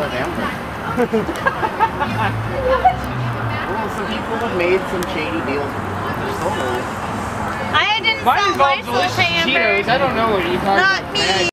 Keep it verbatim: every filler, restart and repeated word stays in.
of them. But well, some people have made some shady deals with their sodas. I didn't Mine sell my involves delicious soda, Amber. Cheetos. I don't know what you're talking Not about. me.